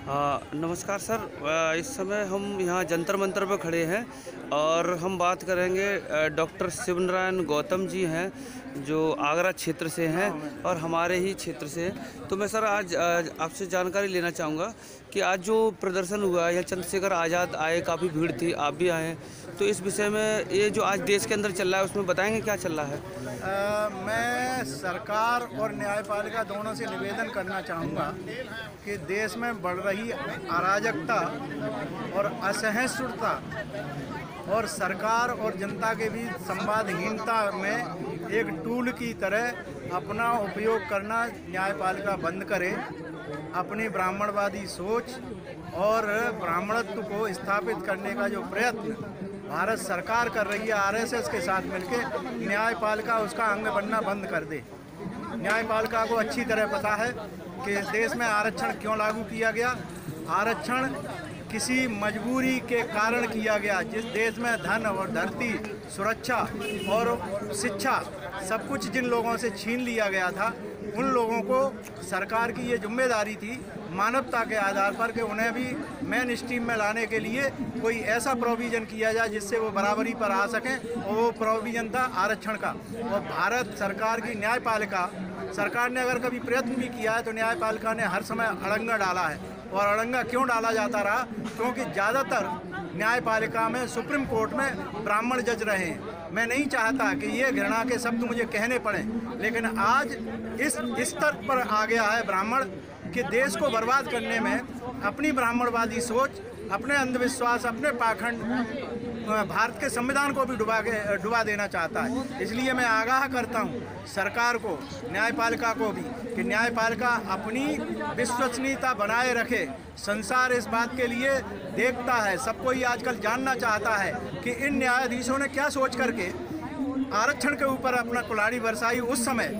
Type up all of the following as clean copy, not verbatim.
नमस्कार सर। इस समय हम यहाँ जंतर मंतर पर खड़े हैं और हम बात करेंगे। डॉक्टर शिवनारायण गौतम जी हैं जो आगरा क्षेत्र से हैं और हमारे ही क्षेत्र से हैं। तो मैं सर आज आपसे जानकारी लेना चाहूँगा कि आज जो प्रदर्शन हुआ या चंद्रशेखर आज़ाद आए, काफ़ी भीड़ थी, आप भी आए हैं, तो इस विषय में ये जो आज देश के अंदर चल रहा है उसमें बताएंगे क्या चल रहा है। मैं सरकार और न्यायपालिका दोनों से निवेदन करना चाहूँगा कि देश में बढ़ रही अराजकता और असहिष्णुता और सरकार और जनता के बीच संवादहीनता में एक टूल की तरह अपना उपयोग करना न्यायपालिका बंद करे। अपनी ब्राह्मणवादी सोच और ब्राह्मणत्व को स्थापित करने का जो प्रयत्न भारत सरकार कर रही है आरएसएस के साथ मिलकर, न्यायपालिका उसका अंग बनना बंद कर दे। न्यायपालिका को अच्छी तरह पता है कि इस देश में आरक्षण क्यों लागू किया गया। आरक्षण किसी मजबूरी के कारण किया गया। जिस देश में धन और धरती, सुरक्षा और शिक्षा सब कुछ जिन लोगों से छीन लिया गया था, उन लोगों को सरकार की ये जिम्मेदारी थी मानवता के आधार पर कि उन्हें भी मेन स्ट्रीम में लाने के लिए कोई ऐसा प्रोविज़न किया जाए जिससे वो बराबरी पर आ सकें, और वो प्रोविज़न था आरक्षण का। और भारत सरकार की न्यायपालिका सरकार ने अगर कभी प्रयत्न भी किया है तो न्यायपालिका ने हर समय अड़ंगा डाला है। और अड़ंगा क्यों डाला जाता रहा? क्योंकि ज़्यादातर न्यायपालिका में, सुप्रीम कोर्ट में ब्राह्मण जज रहे हैं। मैं नहीं चाहता कि ये घृणा के शब्द मुझे कहने पड़े, लेकिन आज इस स्तर पर आ गया है ब्राह्मण कि देश को बर्बाद करने में अपनी ब्राह्मणवादी सोच, अपने अंधविश्वास, अपने पाखंड भारत के संविधान को भी डुबा देना चाहता है। इसलिए मैं आगाह करता हूँ सरकार को, न्यायपालिका को भी कि न्यायपालिका अपनी विश्वसनीयता बनाए रखे। संसार इस बात के लिए देखता है, सब कोई आजकल जानना चाहता है कि इन न्यायाधीशों ने क्या सोच करके आरक्षण के ऊपर अपना कुल्हाड़ी बरसाई। उस समय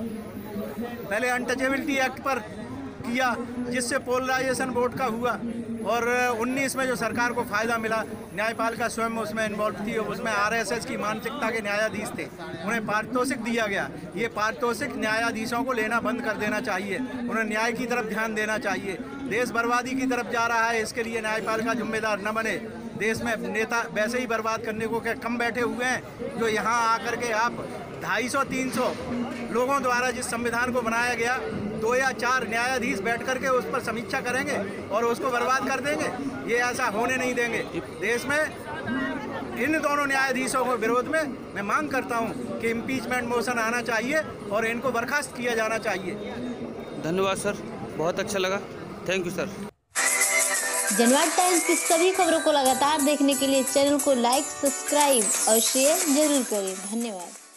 पहले अनटचेबिलिटी एक्ट पर किया जिससे पोलराइजेशन वोट का हुआ, और 19 में जो सरकार को फ़ायदा मिला, न्यायपालिका स्वयं उसमें इन्वॉल्व थी। उसमें आरएसएस की मानसिकता के न्यायाधीश थे, उन्हें पारितोषिक दिया गया। ये पारितोषिक न्यायाधीशों को लेना बंद कर देना चाहिए, उन्हें न्याय की तरफ ध्यान देना चाहिए। देश बर्बादी की तरफ जा रहा है, इसके लिए न्यायपालिका जिम्मेदार न बने। देश में नेता वैसे ही बर्बाद करने को क्या कम बैठे हुए हैं जो यहाँ आकर के आप 250-300 लोगों द्वारा जिस संविधान को बनाया गया, 2 या 4 न्यायाधीश बैठ करके उस पर समीक्षा करेंगे और उसको बर्बाद कर देंगे। ये ऐसा होने नहीं देंगे। देश में इन दोनों न्यायाधीशों के विरोध में मैं मांग करता हूँ कि इम्पीचमेंट मोशन आना चाहिए और इनको बर्खास्त किया जाना चाहिए। धन्यवाद सर, बहुत अच्छा लगा। Thank you sir. Janvad Times की सभी खबरों को लगातार देखने के लिए चैनल को लाइक, सब्सक्राइब और शेयर जरूर करें। धन्यवाद।